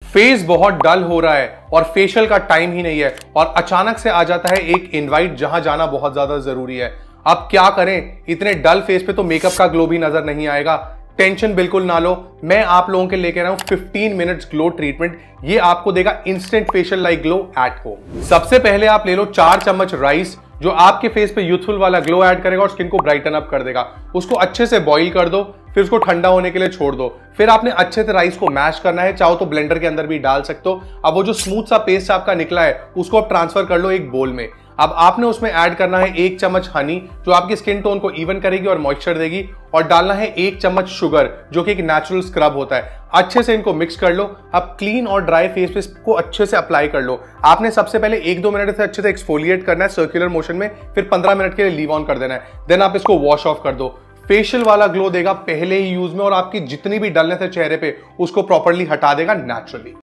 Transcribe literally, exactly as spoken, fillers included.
Face बहुत डल हो रहा है और फेशियल का टाइम ही नहीं है और अचानक से आ जाता है एक इनवाइट जहां जाना बहुत ज्यादा जरूरी है। अब क्या करें, इतने डल फेस पे तो मेकअप का ग्लो भी नजर नहीं आएगा। टेंशन बिल्कुल ना लो, मैं आप लोगों के लेके रहा हूं फिफ्टीन मिनट्स ग्लो ट्रीटमेंट। ये आपको देगा instant facial like glow at home. सबसे पहले आप ले लो चार चम्मच राइस, जो आपके फेस पे यूथफुल वाला ग्लो ऐड करेगा और स्किन को ब्राइटन अप कर देगा। उसको अच्छे से बॉईल कर दो, फिर उसको ठंडा होने के लिए छोड़ दो। फिर आपने अच्छे से राइस को मैश करना है, चाहो तो ब्लेंडर के अंदर भी डाल सकते हो। अब वो जो स्मूथ सा पेस्ट आपका निकला है उसको आप ट्रांसफर कर लो एक बोल में। अब आपने उसमें ऐड करना है एक चम्मच हनी, जो आपकी स्किन टोन को इवन करेगी और मॉइस्चर देगी, और डालना है एक चम्मच शुगर, जो कि एक नेचुरल स्क्रब होता है। अच्छे से इनको मिक्स कर लो। अब क्लीन और ड्राई फेस पे को अच्छे से अप्लाई कर लो। आपने सबसे पहले एक दो मिनट से अच्छे से एक्सफोलिएट करना है सर्कुलर मोशन में, फिर पंद्रह मिनट के लिए लीव ऑन कर देना है। देन आप इसको वॉश ऑफ कर दो। फेशियल वाला ग्लो देगा पहले ही यूज में और आपकी जितनी भी डलनेस है चेहरे पे उसको प्रॉपर्ली हटा देगा नेचुरली।